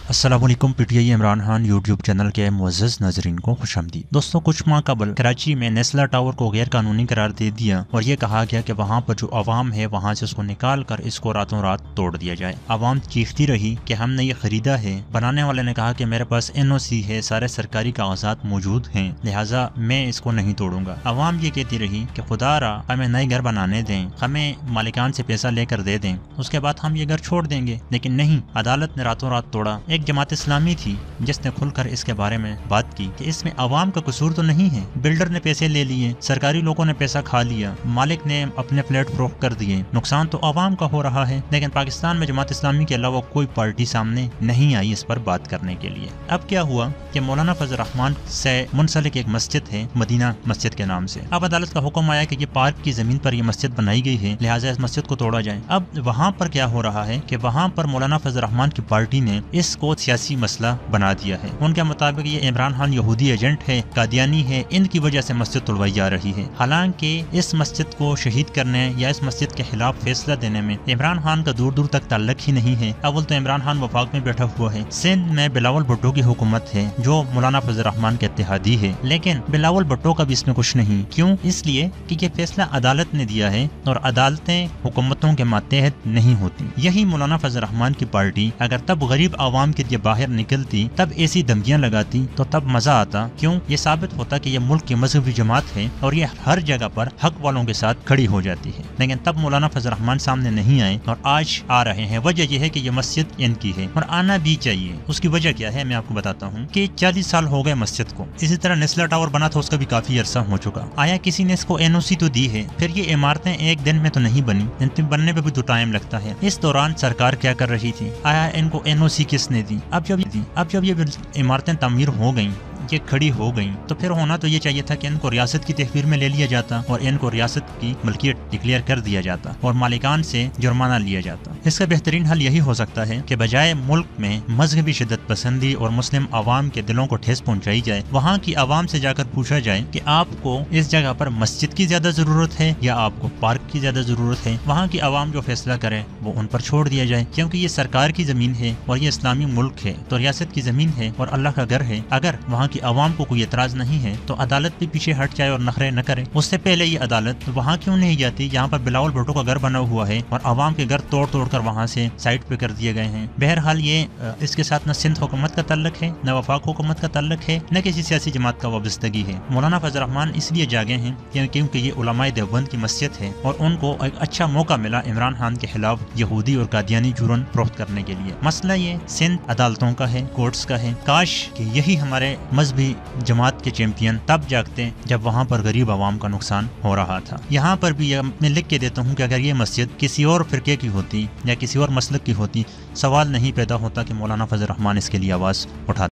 अस्सलाम वालेकुम। PTI Imran Khan YouTube channel के मुअज़्ज़ज़ नाज़रीन को खुशामदीद। दोस्तों, कुछ माह कबल कराची में नेस्ला टावर को गैर कानूनी करार दे दिया और ये कहा गया कि वहाँ पर जो आवाम है वहाँ से उसको निकाल कर इसको रातों रात तोड़ दिया जाए। आवाम चीखती रही कि हमने ये खरीदा है। बनाने वाले ने कहा कि मेरे पास NOC है, सारे सरकारी कागजात मौजूद हैं, लिहाजा मैं इसको नहीं तोड़ूंगा। आवाम ये कहती रही कि खुदारा हमें नए घर बनाने दें, हमें मालिकान से पैसा लेकर दे दें, उसके बाद हम ये घर छोड़ देंगे। लेकिन नहीं, अदालत ने रातों रात तोड़ा। एक जमात इस्लामी थी जिसने खुलकर इसके बारे में बात की कि इसमें अवाम का कसूर तो नहीं है, बिल्डर ने पैसे ले लिए, सरकारी लोगों ने पैसा खा लिया, मालिक ने अपने फ्लैट फरोख्त कर दिए, नुकसान तो अवाम का हो रहा है। लेकिन पाकिस्तान में जमात इस्लामी के अलावा कोई पार्टी सामने नहीं आई इस पर बात करने के लिए। अब क्या हुआ कि मौलाना फजल रहमान से मुंसलिक एक मस्जिद है, मदीना मस्जिद के नाम से। अब अदालत का हुक्म आया कि ये पार्क की जमीन पर ये मस्जिद बनाई गई है, लिहाजा इस मस्जिद को तोड़ा जाए। अब वहाँ पर क्या हो रहा है कि वहाँ पर मौलाना फजल रहमान की पार्टी ने इसको सियासी मसला बना दिया है। उनके मुताबिक ये इमरान खान यहूदी एजेंट है, कादियानी है, इनकी वजह से मस्जिद तोड़वाई जा रही है। हालांकि इस मस्जिद को शहीद करने या इस मस्जिद के खिलाफ फैसला देने में इमरान खान का दूर दूर तक ताल्लुक ही नहीं है। अव्वल तो इमरान खान वफाक में बैठा हुआ है, सिंध में बिलावल भुट्टो की हुकूमत है जो मौलाना फजल रहमान के इत्तेहादी है, लेकिन बिलावल भुट्टो का भी इसमें कुछ नहीं। क्यों? इसलिए कि ये फैसला अदालत ने दिया है और अदालतें हुकूमतों के मातहत नहीं होती। यही मौलाना फजल रहमान की पार्टी अगर तब गरीब आवाम के लिए बाहर निकलती, तब ऐसी धमकियां लगाती, तो तब मजा आता। क्यों? ये साबित होता कि ये मुल्क की मजहबी जमात है और ये हर जगह पर हक वालों के साथ खड़ी हो जाती है। लेकिन तब मौलाना फजल रहमान सामने नहीं आए और आज आ रहे हैं। वजह यह है कि ये मस्जिद इनकी है और आना भी चाहिए। उसकी वजह क्या है मैं आपको बताता हूँ कि 40 साल हो गए मस्जिद को। इसी तरह नेस्ला टावर बना था, उसका भी काफी अरसा हो चुका। आया किसी ने इसको NOC तो दी है, फिर ये इमारतें एक दिन में तो नहीं बनी, बनने पे भी तो टाइम लगता है। इस दौरान सरकार क्या कर रही थी? आया इनको NOC किसने दी? अब जब ये इमारतें तामीर हो गईं, ये खड़ी हो गई, तो फिर होना तो ये चाहिए था कि इनको रियासत की तहवीर में ले लिया जाता और इनको रियासत की मलकियत डिक्लेयर कर दिया जाता और मालिकान से जुर्माना लिया जाता। इसका बेहतरीन हल यही हो सकता है कि बजाय मुल्क में मजहबी शिद्दत पसंदी और मुस्लिम आवाम के दिलों को ठेस पहुंचाई जाए, वहाँ की आवाम से जाकर पूछा जाए कि आपको इस जगह पर मस्जिद की ज्यादा जरूरत है या आपको पार्क की ज्यादा जरूरत है। वहाँ की आवाम जो फैसला करे वो उन पर छोड़ दिया जाए, क्योंकि ये सरकार की जमीन है और ये इस्लामी मुल्क है, तो रियासत की जमीन है और अल्लाह का घर है। अगर वहाँ आवाम को कोई एतराज नहीं है तो अदालत भी पीछे हट जाए और नखरे न करे। उससे पहले ये अदालत वहाँ क्यों नहीं जाती जहाँ पर बिलावल भुट्टो का घर बना हुआ है और आवाम के घर तोड़ तोड़ कर वहाँ से साइड पे कर दिए गए हैं। बहरहाल ये इसके साथ न सिंध हुकूमत का ताल्लुक है, न वफाक हुकूमत का ताल्लुक है, न किसी सियासी जमात का वाबस्तगी है। मौलाना फजल रहमान इसलिए जागे हैं क्योंकि ये उलमाए देवबंद की मस्जिद है और उनको एक अच्छा मौका मिला इमरान खान के खिलाफ यहूदी और कादियानी जुर्म फरोख्त करने के लिए। मसला ये सिंध अदालतों का है, कोर्ट्स का है। काश कि यही हमारे मजहबी जमात के चैंपियन तब जागते जब वहाँ पर गरीब आवाम का नुकसान हो रहा था। यहाँ पर भी मैं लिख के देता हूँ कि अगर ये मस्जिद किसी और फिरके की होती या किसी और मसलक की होती, सवाल नहीं पैदा होता कि मौलाना फजल रहमान इसके लिए आवाज़ उठाते।